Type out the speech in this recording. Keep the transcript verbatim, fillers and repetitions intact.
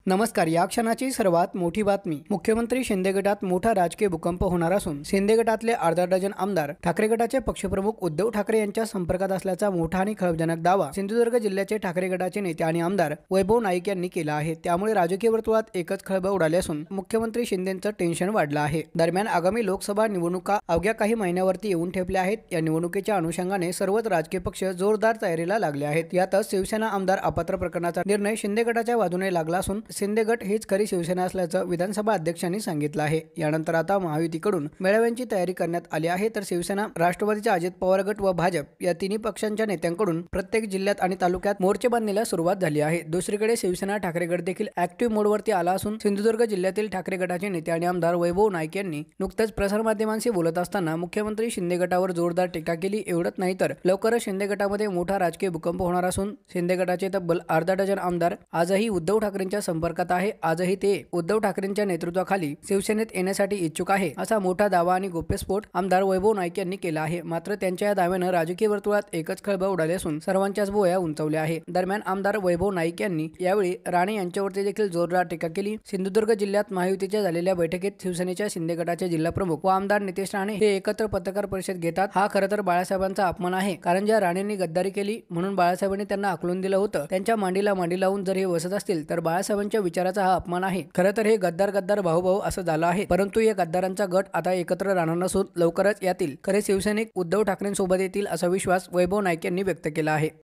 नमस्कार. या क्षणाची सर्वात मोठी बातमी. मुख्यमंत्री शिंदे गटात मोठा राजकीय भूकंप होणार असून शिंदे गटातले अर्धा डझन आमदार ठाकरे गटाचे पक्षप्रमुख उद्धव ठाकरे यांच्या संपर्कात असल्याचा मोठा आणि खळबळजनक दावा सिंधुदुर्ग जिल्ह्याचे ठाकरे गटाचे नेते आणि आमदार वैभव नाईक यांनी केला आहे. त्यामुळे राजकीय वर्तुळात एकच खळबळ उडाली असून मुख्यमंत्री शिंदेंचं टेन्शन वाढलं आहे. दरम्यान आगामी लोकसभा निवडणुका अवघ्या काही महिन्यावरती येऊन ठेपल्या आहेत. या निवडणुकीच्या अनुषंगाने सर्वच राजकीय पक्ष जोरदार तयारीला लागले आहेत. यातच शिवसेना आमदार अपात्र प्रकरणाचा निर्णय शिंदे गटाच्या बाजूने लागला असून शिंदे गट हीच खरी शिवसेना असल्याचं विधानसभा अध्यक्षांनी सांगितलं आहे. यानंतर आता महायुतीकडून मेळाव्यांची तयारी करण्यात आली आहे. तर शिवसेना, राष्ट्रवादीचा अजित पवार गट व भाजप या तिन्ही पक्षांच्या नेत्यांकडून प्रत्येक जिल्ह्यात आणि तालुक्यात मोर्चे बांधणीला सुरुवात झाली आहे. दुसरीकडे शिवसेना ठाकरे गट देखील ऍक्टिव्ह मोडवरती आला असून सिंधुदुर्ग जिल्ह्यातील ठाकरे गटाचे नेते आणि आमदार वैभव नाईक यांनी नुकतेच प्रसारमाध्यमांशी बोलत असताना मुख्यमंत्री शिंदे गटावर जोरदार टीका केली. एवढंच नाही तर लवकरच शिंदे गटामध्ये मोठा राजकीय भूकंप होणार असून शिंदे गटाचे तब्बल अर्धा डझन आमदार आजही उद्धव ठाकरेंच्या संपर्कात आहे. आजही ते उद्धव ठाकरेंच्या नेतृत्वाखाली शिवसेनेत येण्यासाठी इच्छुक आहे, असा मोठा दावा आणि गोप्यस्फोट आमदार वैभव नाईक यांनी केला आहे. मात्र त्यांच्या या दाव्यानं राजकीय वर्तुळात एकच खळबळ उडाली असून सर्वांच्याच भुवया उंचावल्या आहे. दरम्यान आमदार वैभव नाईक यांनी यावेळी राणे यांच्यावरती देखील जोरदार टीका केली. सिंधुदुर्ग जिल्ह्यात महायुतीच्या झालेल्या बैठकीत शिवसेनेच्या शिंदे गटाचे जिल्हा प्रमुख व आमदार नितेश राणे हे एकत्र पत्रकार परिषद घेतात. हा खरं तर बाळासाहेबांचा अपमान आहे, कारण ज्या राणेंनी गद्दारी केली म्हणून बाळासाहेबांनी त्यांना आकलून दिलं होतं, त्यांच्या मांडीला मांडी लावून जर हे बसत असतील तर बाळासाहेबांच्या विचाराचा हा अपमान आहे. खरं तर हे गद्दार गद्दार भाऊ भाऊ असं झालं आहे. परंतु या गद्दारांचा गट आता एकत्र राहणार नसून लवकरच यातील खरे शिवसैनिक उद्धव ठाकरेंसोबत येतील, असा विश्वास वैभव नाईक यांनी व्यक्त केला आहे.